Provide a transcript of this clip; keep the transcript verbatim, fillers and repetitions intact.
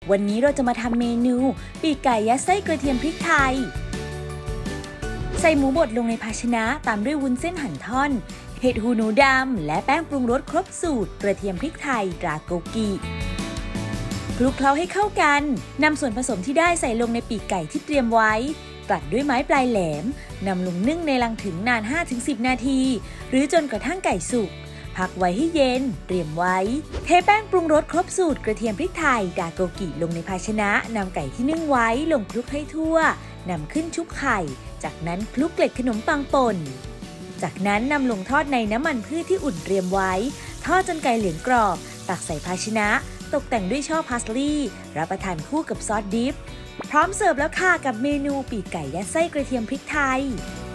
วันนี้เราจะมาทำเมนูปีกไก่ยัดไส้กระเทียมพริกไทยใส่หมูบดลงในภาชนะตามด้วยวุ้นเส้นหั่นท่อนเห็ดหูหนูดำและแป้งปรุงรสครบสูตรกระเทียมพริกไทยตราโกกิคลุกเคล้าให้เข้ากันนำส่วนผสมที่ได้ใส่ลงในปีกไก่ที่เตรียมไว้กลัดด้วยไม้ปลายแหลมนำลงนึ่งในลังถึงนาน ห้าถึงสิบ นาทีหรือจนกระทั่งไก่สุกพักไว้ให้เย็นเตรียมไว้เทแป้งปรุงรสครบสูตรกระเทียมพริกไทยดาโกกิลงในภาชนะนำไก่ที่นึ่งไว้ลงคลุกให้ทั่วนำขึ้นชุบไข่จากนั้นคลุกเกล็ดขนมปังป่นจากนั้นนำลงทอดในน้ำมันพืชที่อุ่นเตรียมไว้ทอดจนไก่เหลืองกรอบตักใส่ภาชนะตกแต่งด้วยช่อพาสลีย์รับประทานคู่กับซอสดิปพร้อมเสิร์ฟแล้วค่ะกับเมนูปีกไก่ยัดไส้กระเทียมพริกไทย